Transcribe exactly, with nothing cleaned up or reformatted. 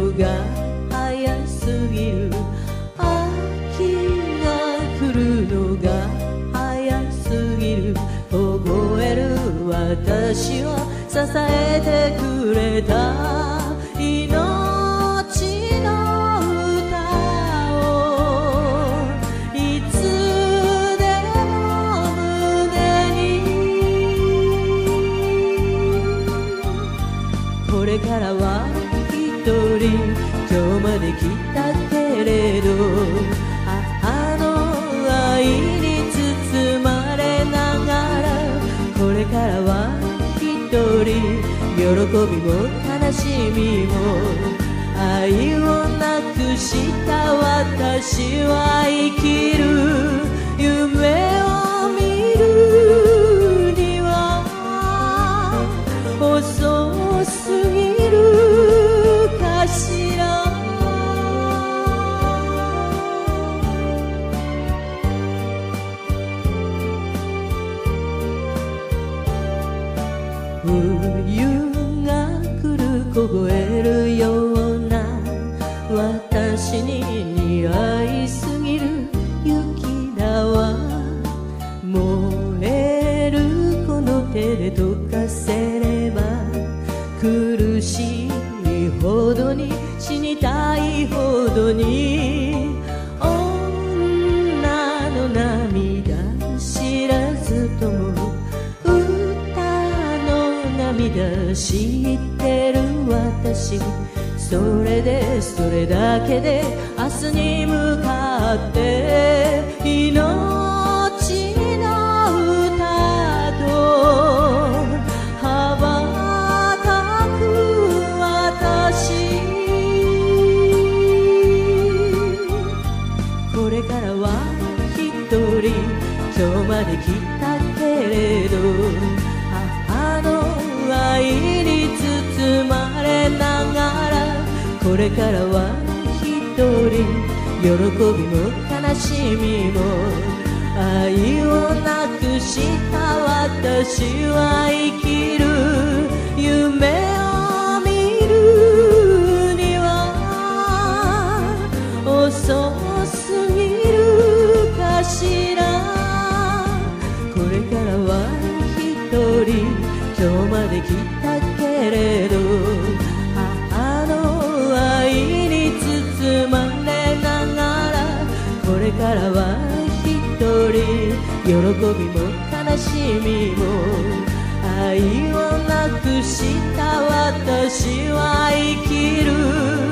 のが早すぎる、秋が来るのが早すぎる、凍える私を支えてくれた命の歌をいつでも胸に。これからは一人今日まで来たけれど、母の愛に包まれながら、これからは一人喜びも悲しみも愛をなくした私は生きる、夢を見るには遅すぎるかしら。冬が来る凍えるような私に似合いすぎる雪だわ、燃えるこの手で溶かせれば苦しいほどに死にたいほどに、女の涙知らずとも涙知ってる私、それでそれだけで明日に向かって命の歌と羽ばたく私。これからは一人今日まで来たけれど、母の愛に包まれながら、これからは一人喜びも悲しみも愛をなくした私は生きる、夢を見るには遅すぎるかしら。これからは一人今日まで来たけれど、母の愛に包まれながら、これからは一人喜びも悲しみも愛をなくした私は生きる、